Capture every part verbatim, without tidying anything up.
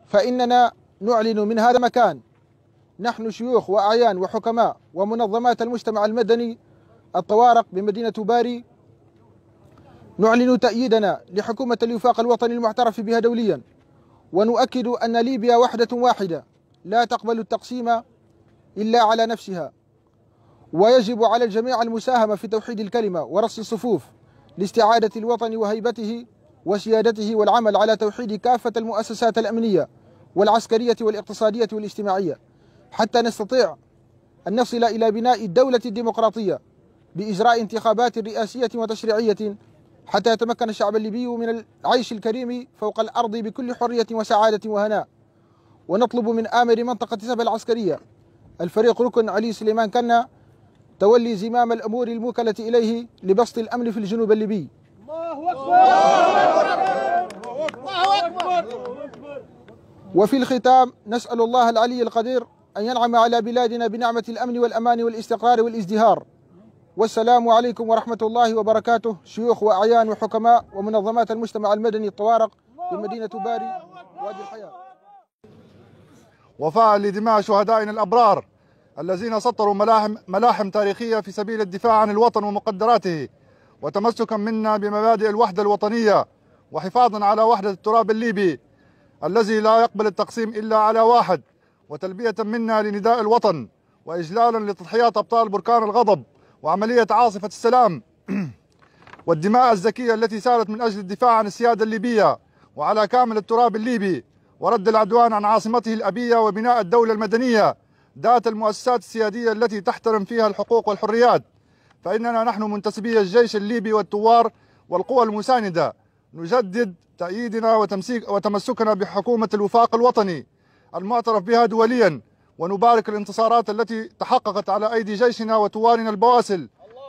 فإننا نعلن من هذا المكان، نحن شيوخ وأعيان وحكماء ومنظمات المجتمع المدني الطوارق بمدينة باري، نعلن تأييدنا لحكومة الوفاق الوطني المعترف بها دوليا، ونؤكد أن ليبيا وحدة واحدة لا تقبل التقسيم إلا على نفسها، ويجب على الجميع المساهمة في توحيد الكلمة ورص الصفوف لاستعادة الوطن وهيبته وسيادته، والعمل على توحيد كافة المؤسسات الأمنية والعسكرية والاقتصادية والاجتماعية حتى نستطيع أن نصل إلى بناء الدولة الديمقراطية بإجراء انتخابات رئاسية وتشريعية حتى يتمكن الشعب الليبي من العيش الكريم فوق الأرض بكل حرية وسعادة وهناء. ونطلب من آمر منطقة سبا العسكرية الفريق ركن علي سليمان كنا تولي زمام الأمور الموكلة إليه لبسط الأمن في الجنوب الليبي. الله أكبر. وفي الختام نسأل الله العلي القدير أن ينعم على بلادنا بنعمة الأمن والأمان والاستقرار والازدهار. والسلام عليكم ورحمة الله وبركاته. شيوخ وأعيان وحكماء ومنظمات المجتمع المدني الطوارق بمدينة باري وادي الحياة. وفاء لدماء شهدائنا الأبرار الذين سطروا ملاحم, ملاحم تاريخية في سبيل الدفاع عن الوطن ومقدراته، وتمسكا منا بمبادئ الوحدة الوطنية، وحفاظا على وحدة التراب الليبي الذي لا يقبل التقسيم إلا على واحد، وتلبية منا لنداء الوطن، وإجلالا لتضحيات أبطال بركان الغضب وعملية عاصفة السلام والدماء الزكية التي سالت من أجل الدفاع عن السيادة الليبية وعلى كامل التراب الليبي، ورد العدوان عن عاصمته الأبية وبناء الدولة المدنية ذات المؤسسات السيادية التي تحترم فيها الحقوق والحريات. فإننا نحن منتسبي الجيش الليبي والثوار والقوى المساندة نجدد تأييدنا وتمسكنا بحكومة الوفاق الوطني المعترف بها دوليا، ونبارك الانتصارات التي تحققت على أيدي جيشنا وثوارنا البواسل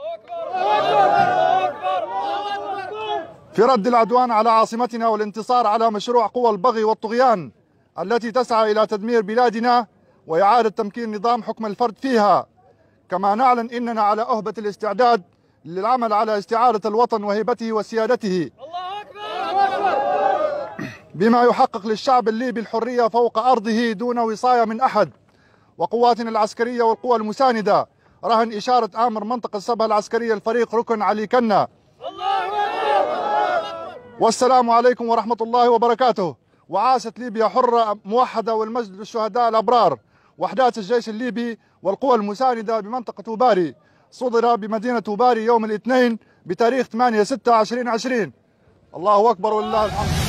في رد العدوان على عاصمتنا والانتصار على مشروع قوى البغي والطغيان التي تسعى إلى تدمير بلادنا وإعادة تمكين نظام حكم الفرد فيها. كما نعلن إننا على أهبة الاستعداد للعمل على استعادة الوطن وهيبته وسيادته بما يحقق للشعب الليبي الحرية فوق أرضه دون وصاية من أحد. وقواتنا العسكرية والقوى المساندة رهن إشارة آمر منطقة سبا العسكرية الفريق ركن علي كنا. والسلام عليكم ورحمة الله وبركاته. وعاشت ليبيا حرة موحدة والمجد للشهداء الأبرار. وحدات الجيش الليبي والقوى المساندة بمنطقة باري صدر بمدينة باري يوم الاثنين بتاريخ ثمانية ستة ألفين وعشرين. الله أكبر ولله الحمد.